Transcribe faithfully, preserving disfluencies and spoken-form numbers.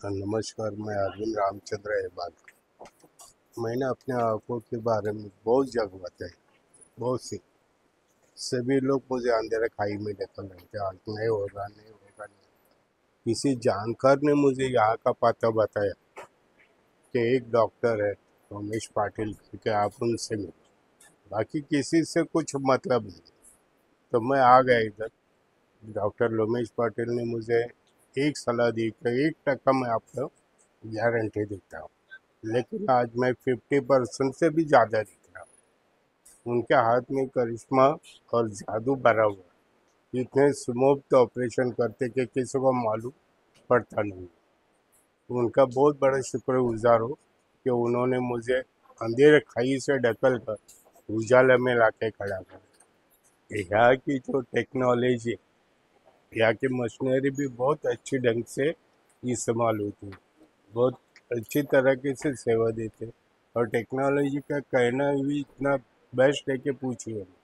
नमस्कार, मैं अरविंद रामचंद्र हेबाल। मैंने अपने आँखों के बारे में बहुत जगह बताई, बहुत सी। सभी लोग मुझे अंधेरे खाई में ढकेल रहे थे, आज नहीं होगा, नहीं होगा, नहीं। किसी जानकार ने मुझे यहाँ का पता बताया कि एक डॉक्टर है, रमेश पाटिल, कि आप उनसे मिलो। बाकी किसी से कुछ मतलब नहीं। तो मैं आ गया इधर। डॉक्टर रमेश पाटिल ने मुझे एक सलाह दी कि एक टक्का मैं आपको गारंटी देता हूँ, लेकिन आज मैं फिफ्टी परसेंट से भी ज़्यादा दिख रहा हूँ। उनके हाथ में करिश्मा और जादू भरा हुआ है। इतने स्मूथ ऑपरेशन करते कि किसी को मालूम पड़ता नहीं। उनका बहुत बड़ा शुक्रगुजार हो कि उन्होंने मुझे अंधेरे खाई से ढकल कर उजाले में लाके खड़ा कर। यहाँ की जो टेक्नोलॉजी, यहाँ की मशीनरी भी बहुत अच्छी ढंग से इस्तेमाल होती है, बहुत अच्छी तरीके से सेवा देते हैं। और टेक्नोलॉजी का कहना भी इतना बेस्ट है कि पूछिए।